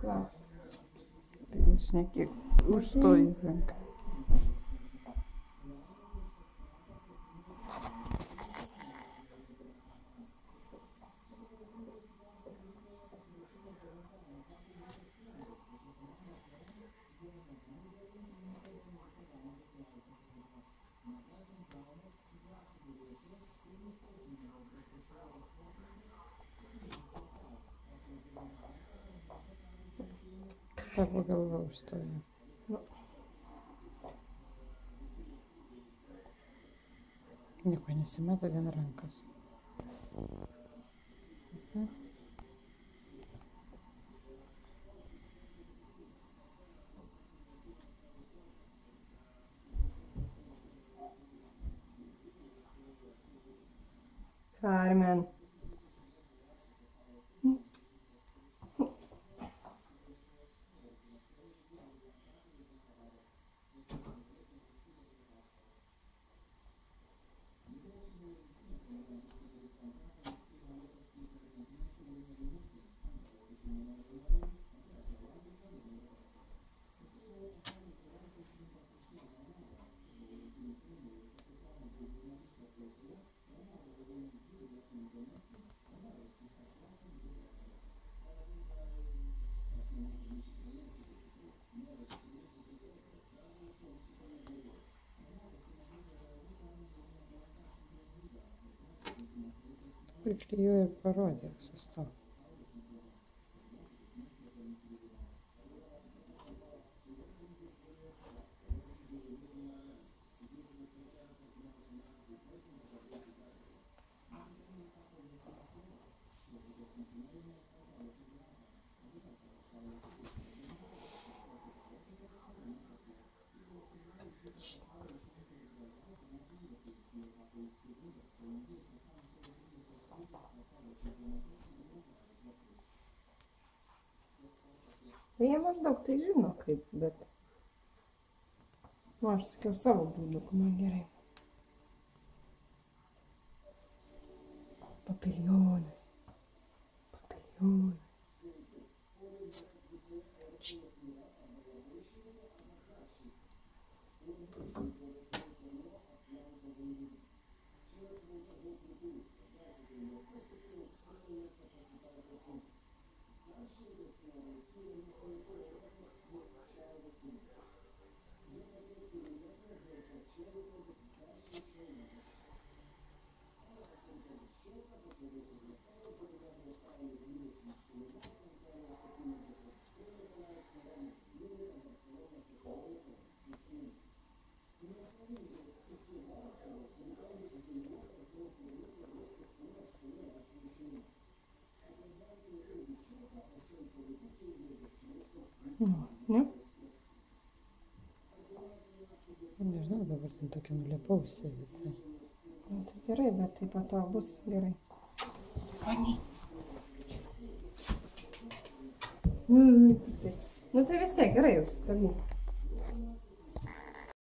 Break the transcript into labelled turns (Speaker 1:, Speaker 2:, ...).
Speaker 1: Va.
Speaker 2: Tai šneki, užstoji ranką. Tavo galva užstoja.
Speaker 1: Nu.
Speaker 2: Nieko nesimato, vien rankos.
Speaker 1: Carmen.
Speaker 2: Priklijuoja ir parodė, sustok.
Speaker 1: Jie maždaug tai žino kaip, bet... Nu, aš sakiau savo būdu, man gerai. Papiljonas. Papiljonas. Ne?
Speaker 2: Nežinau, dabar ten tokia nulepausi visai.
Speaker 1: Nu, tai gerai, bet tai po to bus gerai.
Speaker 2: Pani.
Speaker 1: Nu, tai vis tiek gerai jau sustabdyk.